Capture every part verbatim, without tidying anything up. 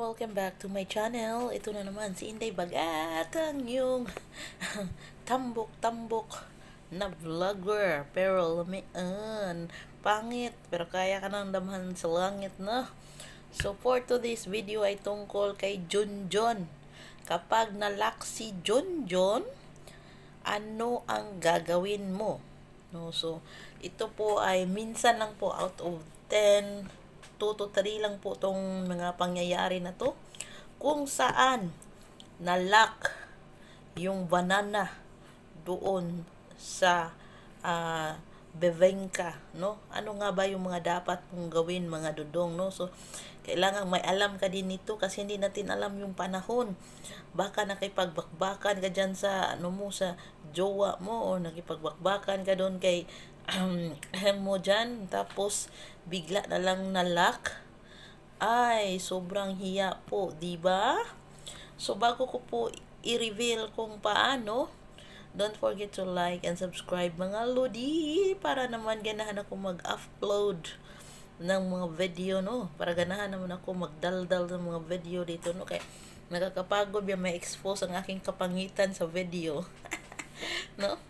Welcome back to my channel. Ito na naman si Inday Bagat, ang yung tambok-tambok na vlogger. Pero lamian, pangit, pero kaya ka nang damhan sa langit na. So for today's video ay tungkol kay Junjun. Kapag nalak si Junjun, ano ang gagawin mo? No, so ito po ay minsan lang po out of ten, two to three lang po tong mga pangyayari na to kung saan nalak yung banana doon sa uh, bebengka, no? Ano nga ba yung mga dapat mong gawin, mga dudong, no? So kailangan may alam ka din nito kasi hindi natin alam yung panahon. Baka nakipagbakbakan ka dyan sa ano mo, sa jowa mo, o nakipagbakbakan ka doon kay um, mo dyan, tapos bigla na lang nalak. Ay, sobrang hiya po, di ba? So bago ko po i-reveal kung paano, don't forget to like and subscribe mga lodi para naman ganahan ako mag-upload ng mga video, no? Para ganahan naman ako magdaldal ng mga video dito, no? Kaya nakakapagod yan, may expose ang aking kapangitan sa video. No?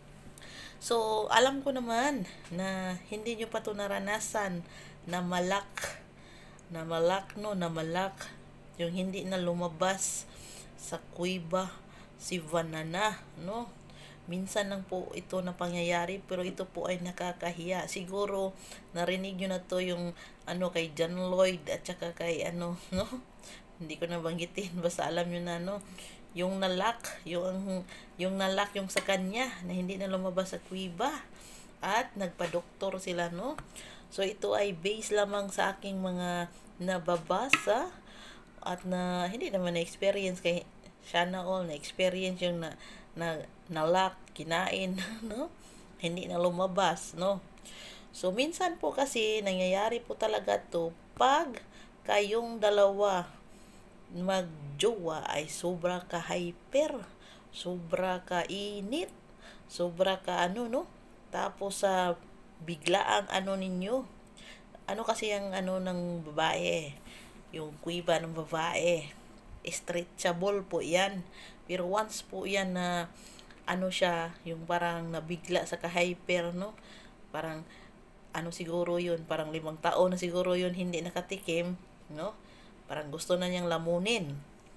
So, alam ko naman na hindi nyo pa ito naranasan na malak, na malak, no? Na malak, yung hindi na lumabas sa kuiba si banana, no? Minsan lang po ito na pangyayari, pero ito po ay nakakahiya. Siguro narinig nyo na to yung ano kay John Lloyd at saka kay ano, no? Hindi ko na banggitin, basta alam nyo na, no? Yung nalak, yung yung nalak yung sa kanya na hindi na lumabas sa kuiba at nagpa-doktor sila, no? So ito ay base lamang sa aking mga nababasa at na hindi naman na experience kay sana all na experience yung na na nalak, kinain, no? Hindi na lumabas, no? So minsan po kasi nangyayari po talaga to pag kayong dalawa magjowa ay sobra ka hyper, sobra ka init, sobra ka ano, no? Tapos sa uh, biglaang ano ninyo, ano kasi yung ano ng babae, yung kuiba ng babae, stretchable po yan. Pero once po yan na ano siya, yung parang nabigla sa ka-hyper, no? Parang ano siguro yun, parang limang taon na siguro yun hindi nakatikim, no? Parang gusto na niyang lamunin.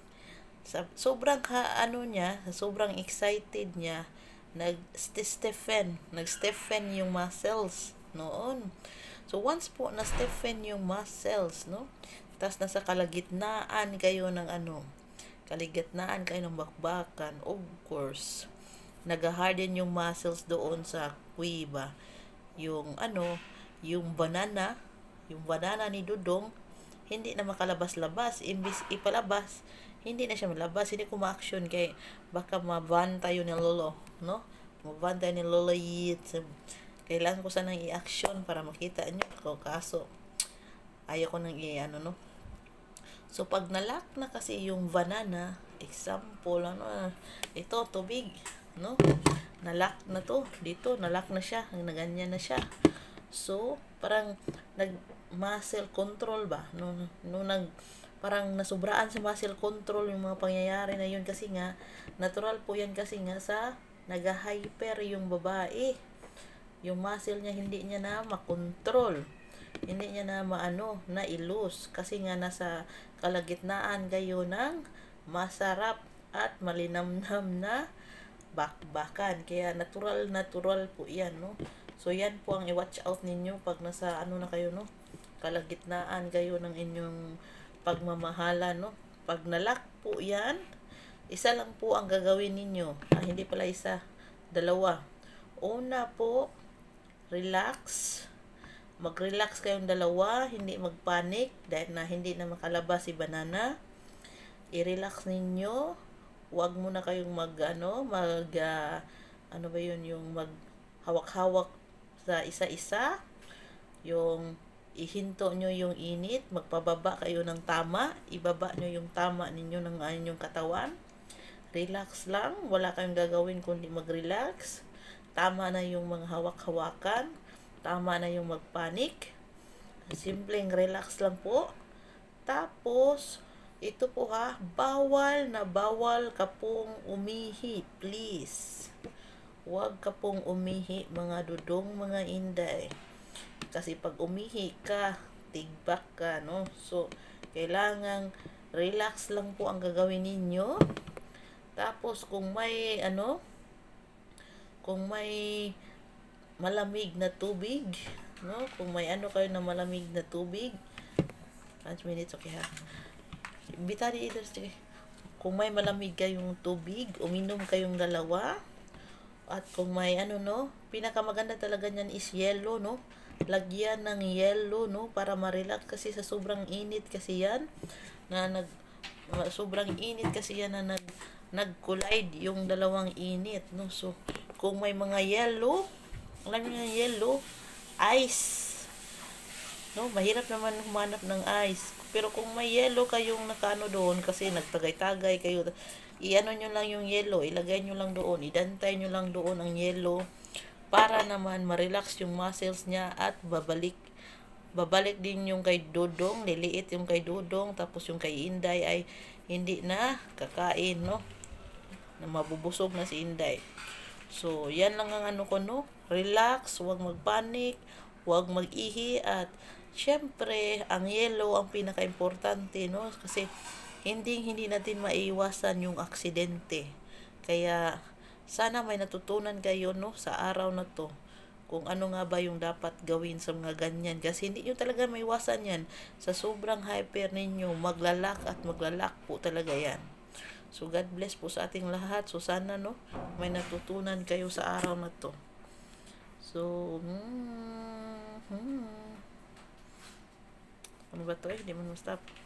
Sa, sobrang ka, ano niya, sobrang excited niya, nag-stiffen, nag-stiffen yung muscles noon. So once po na-stiffen yung muscles, no? Tapos nasa kalagitnaan kayo ng ano, kaligitnaan kayo ng bakbakan, of course, nag-harden yung muscles doon sa kuiba. Yung ano, yung banana, yung banana ni Dudong, hindi na makalabas-labas. Imbis ipalabas, hindi na siya malabas, hindi ko ma-action kay baka mabanta yun ng lolo, no? Mabanta ni lolo yit. Kailangan ko sanang i-action para makita nyo ako, kaso ayaw ko nang i-ano, no? So pag nalak na kasi yung banana, example, ano, ito, tubig, no? Nalak na to, dito, nalak na siya, naganyan na siya. So, parang nag muscle control ba? No, no nag parang nasubraan sa muscle control yung mga pangyayari na yun kasi nga natural po yan kasi nga sa naga-hyper yung babae. Yung muscle niya hindi niya na makontrol. Hindi niya na maano, na ilus kasi nga nasa kalagitnaan kayo ng masarap at malinamnam na bakbakan. Kaya natural natural po yan, no? So yan po ang i-watch out ninyo pag nasa ano na kayo, no? Kalagitnaan kayo ng inyong pagmamahala, no? Pag nalak po yan, isa lang po ang gagawin ninyo. Ah, hindi pala isa, dalawa. Una po, relax. Mag-relax kayong dalawa, hindi magpanik dahil na hindi na makalabas si banana. I-relax ninyo. Huwag muna kayong mag ano, mag uh, ano ba yun, yung mag hawak-hawak sa isa-isa. Yung ihinto nyo yung init, magpababa kayo ng tama, ibaba nyo yung tama ninyo ng inyong katawan. Relax lang, wala kayong gagawin kundi mag-relax. Tama na yung mga hawak-hawakan, tama na yung magpanik. Simpleng relax lang po. Tapos ito po ha, bawal na bawal ka pong umihi, please. Huwag ka pong umihi, mga dudong, mga inday. Kasi pag umihi ka, tigbak ka, no? So, kailangang relax lang po ang gagawin ninyo. Tapos, kung may, ano, kung may malamig na tubig, no? Kung may ano kayo na malamig na tubig, five minutes, okay ha? Bitari ito, sige. Kung may malamig kayong tubig, uminom kayong dalawa. At kung may ano, no, pinakamaganda talaga niyan is yellow, no? Lagyan ng yellow, no, para ma-relax kasi sa sobrang init kasi yan na nag sobrang init kasi yan na nag nag-collide yung dalawang init, no? So, kung may mga yellow, alam niyo yung yellow, ice. No, mahirap naman humanap ng ice. Pero kung may yellow kayong nakano doon kasi nagtagay-tagay kayo, iano nyo lang yung yellow, ilagay nyo lang doon, idantay nyo lang doon ang yellow para naman ma-relax yung muscles niya at babalik babalik din yung kay Dodong, liliit yung kay Dodong, tapos yung kay Inday ay hindi na kakain, no? Na mabubusog na si Inday. So, yan lang ang ano ko, no? Relax, huwag magpanik, huwag mag-ihi, at syempre, ang yellow ang pinaka-importante, no? Kasi hindi hindi natin maiwasan yung aksidente. Kaya sana may natutunan kayo, no, sa araw na to kung ano nga ba yung dapat gawin sa mga ganyan, kasi hindi nyo talaga maiwasan yan. Sa sobrang hyper ninyo, maglalak at maglalak po talaga yan. So God bless po sa ating lahat. So sana, no, may natutunan kayo sa araw na to. So hmm, hmm. Ano ba to eh? Hindi man ma-stop.